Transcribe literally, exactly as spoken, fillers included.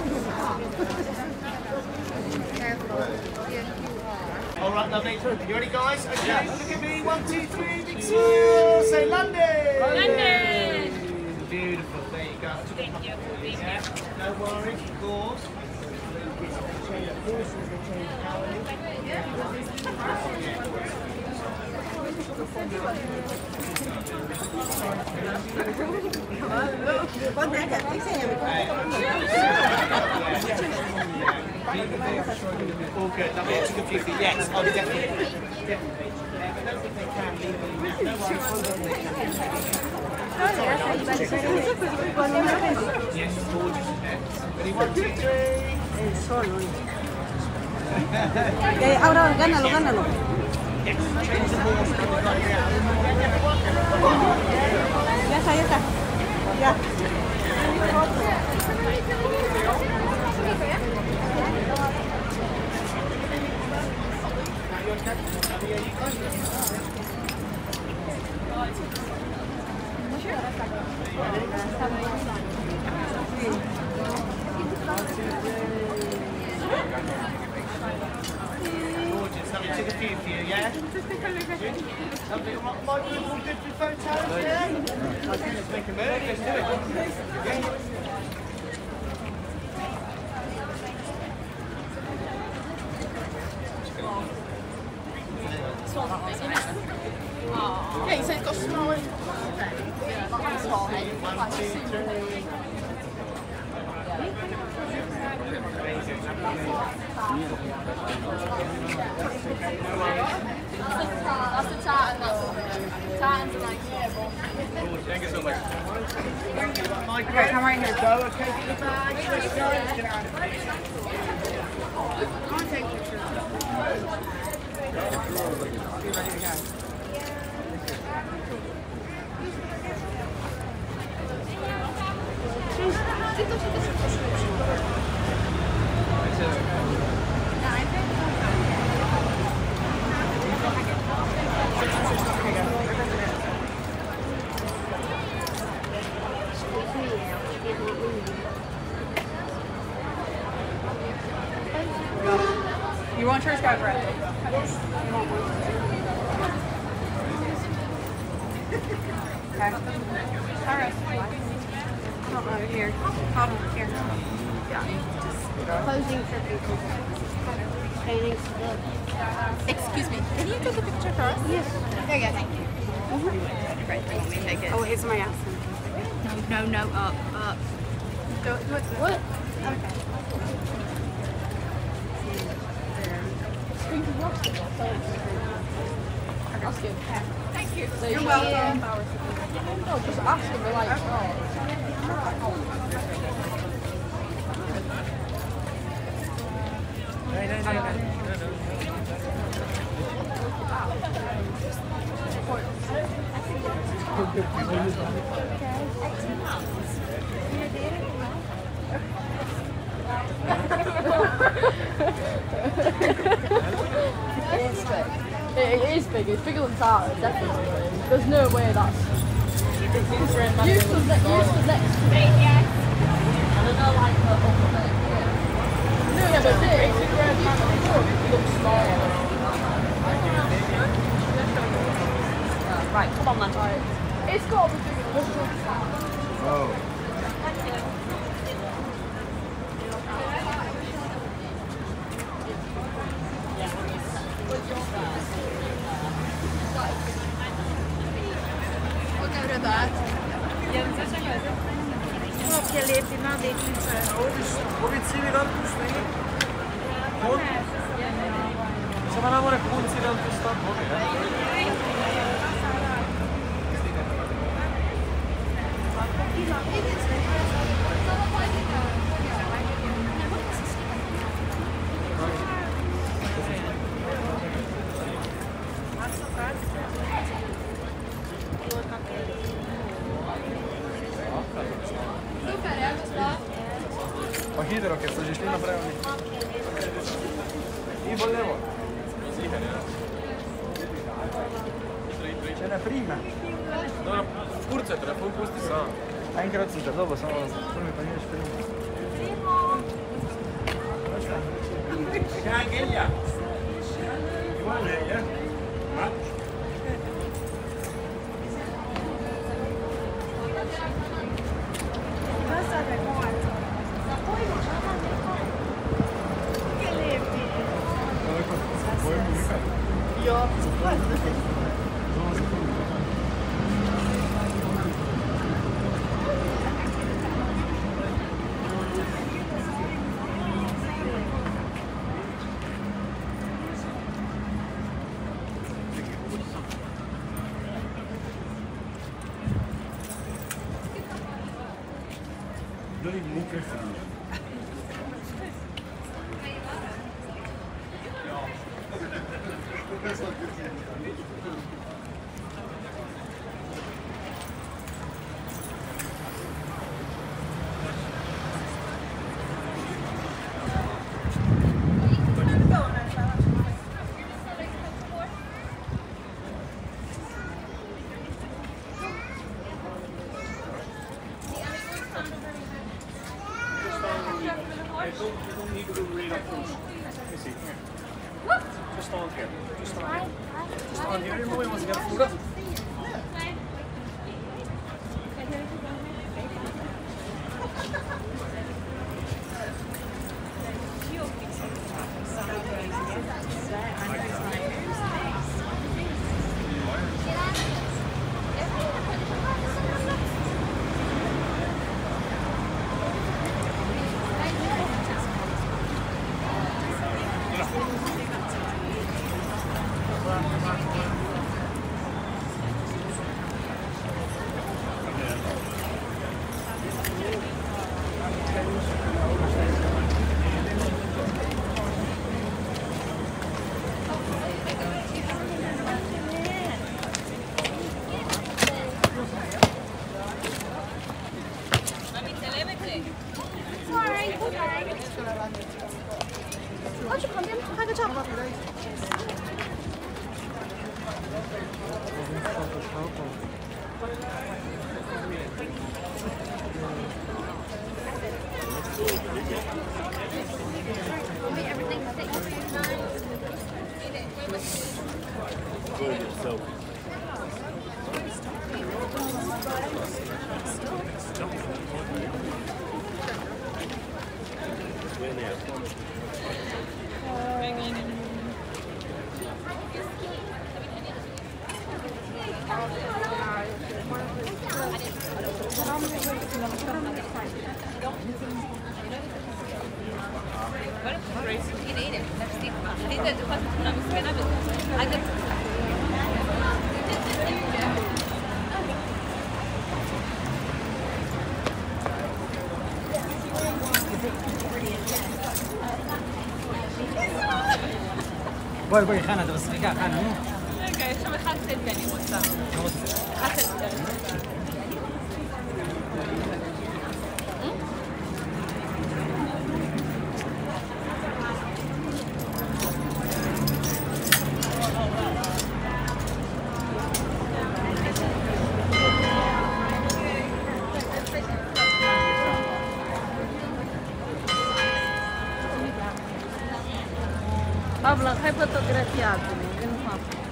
All right, lovely. You ready, guys? Okay, yeah. Look at me. One, two, three. Big smile. Say London. London. Beautiful. There you go. Thank you. Thank yeah. you. No worries, of course. All good. Lovely. Extra confusing. Yes. Oh, definitely. Definitely. I don't think they can legally now. No worries. Yes, gorgeous. Ready? One, two, three. Eh, ahora gánalo, gánalo. Ya está, ya está. Ya. Gorgeous. Lovely. Took a few for you, yeah? Lovely. All good, all good for photos, yeah? Let's make a move. Let's do it. Yeah. Yeah, you said it's got small. One, two, three. That's the tartan, that's tartans are like Thank you so much. Okay, come right here. Go, okay, get your bag. Let's go. Get out of here. I'll take pictures. Be ready to go. You want church guy bread? Okay. Alright. Hold on here. Hold on here. Yeah. Posing for people. Standing still. Excuse me, can you take a picture for us? Yes. There you go, thank you. Mm-hmm. Right, do you want me to take it? Oh, here's my ass. No, no, no, up, up. Go, what's this? What? Okay. That's good. Thank you. So You're you- welcome. No, just ask them. They're like, oh. No, no, no, no. It's big. It, it is big. It's bigger than Tara, definitely. There's no way that's. Used to, used to next to me. I don't know, like the upper bit. No, yeah, but this, it looks small. Right, come on then. Right. It's got to be bigger than this. Oh. Opje lijepi, mladi i tiče. Ovi civi dan tu što je? Samo nam more punci dan tu stat. Pa hitro, ker so že šli naprej. I bolj levo. Če ne prime. Dobro, kurce, telefon pusti sam. Enkrat sem te dobil, samo prvi pa nič prime. anche gli altri. Igual ella. Ma? Noi non preferiamo. I don't, you don't need to do read up first. Let me see. Here. Just on here. Just on here. Just on here. Nobody wants to get food up. 아, 저旁边拍个照吧。 باي باي خانة بس خليها خانة مو اوكي شو خدت الثاني وصل خدت الثاني Pablo, hai fotografiato, che non fa?